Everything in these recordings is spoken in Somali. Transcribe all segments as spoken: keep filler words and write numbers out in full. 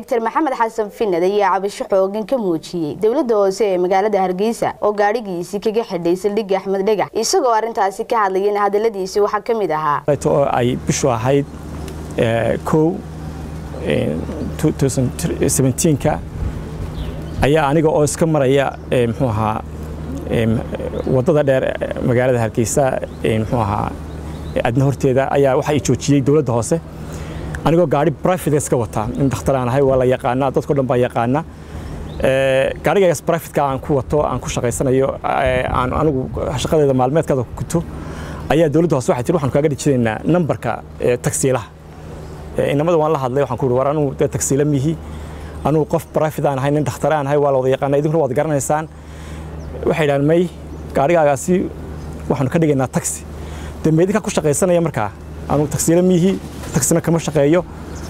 Doctor Maxamed Xasan Finnad ayaa cabasho xooggan ka muujiyay dawladda hoose ee magaalada Hargeysa oo gaadhigiisa kaga xidhay saldhigga Axmed Dhagax isagoo arintaasi ka hadlayay hadaladiisa waxa kamid ahaa ay bishu ahayd kow twenty seventeen ka ayaa aniga oo iska maraya muxuu ahaa wadada dheer magaalada Hargeysa muxuu ahaa adna horteeda ayaa waxa ay joojiyay dawladda hoose anigoo gaari private iska wata in dhakhtar aan ahay wala yaqaana dadku dhan baa yaqaana ee gaarigaas private ka aan ku wato aan ku shaqeysanayo aan anigu shaqadeeda maalmeedkada ku kuto ayaa dawladda hoose waxay tiri waxaan kaaga dhijineynaa numberka taksiilaha inamada waan la hadlay waxaan ku war anu taksiila mihi anu qof private aan ahay in dhakhtar aan ahay wala wada yaqaana idinku wada garanaysaan waxay yiraahdeen may gaarigaasi waxaan ka dhigaynaa taksi dambeedka ku shaqeysanaya markaa anu taksiila mihi taksina kama shaqeeyo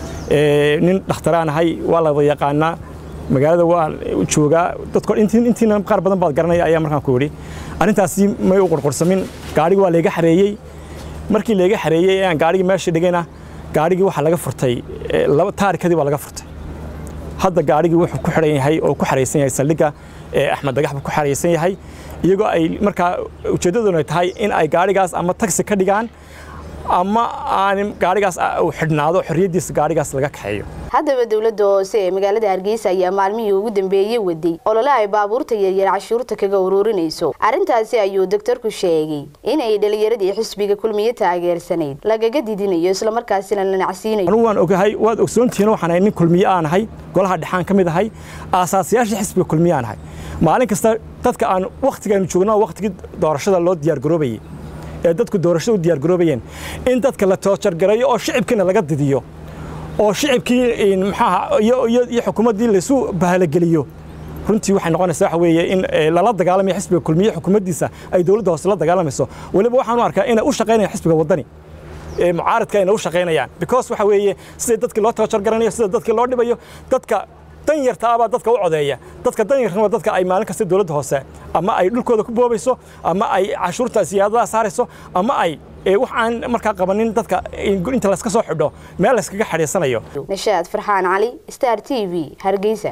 ee nin dhakhtar aan ahay waa la yaqaana magaalada waa jooga dadku intii intii qaar badan baad garanay ayaa markaan ku yiri arintaasi may u qorqorsamin gaariga waa leega xareeyay markii leega xareeyay aan gaariga meesha dhigayna gaarigi waxa laga furtay laba taarikadii waa laga furtay hadda gaarigi wuxuu ku xiran yahay oo ku xareysan yahay saldhigga Axmed Dhagax ku xareysan yahay iyagoo ay markaa ujeedaduna tahay in ay gaarigaas ama taxi ka dhigaan ama aan gaarigaas uu xidhnaado xorriyadiisa gaarigaas laga kaxeeyo haddaba dawladda hoose ee magaalada Hargeysa ayaa maalmihii ugu dambeeyay waday olole ay baabuurta yaryar cashuurta kaga ururinayso arintaasi ayuu doctorku sheegay in ay dhalinyaradii xisbiga kulmiye taageersaneyd lagaga didinayo isla markaasina la nacsiinayo anu waan ogahay waad ogsoontihiin waxaan nin kulmiye aan ahay golaha dhaxaan kamid ahay aasaasiyaasha xisbiga kulmiye aan ahay maalin kasta dadka aan waqtigan joogno waqtigii doorashada loo diyaar garoobay ee dadku doorashada u diyaar garoobayeen in dadka la toojar gareeyo oo shicibkina laga didiyo oo shicibkii in maxaa iyo iyo xukuumadii la soo bahalageliyo runtii waxay noqonaysaa waxa weeye in lala dagaalamayo xisbiga kulmiye xukuumaddiisa ay dawladda hoose la dagaalamayso waliba waxaan u arkaa in ay u shaqeynayaan xisbiga wadani ee mucaaradka ay u shaqeynayaan because waxa weeye sida dadka loo toojar garanayo sida dadka loo dhibayo dadka dan yarta aba dadka u codeeya dadka dan yarta dadka ay maalin kasta dawladda hoose ama ay dhulkooda ku boobayso ama ay cashuurta siyaadada saarayso ama ay waxaan markaa qabanin dadka inta la iska soo xidho meel la iskaga xareysanayo Nashaad Farxaan Ali Star T V Hargeysa.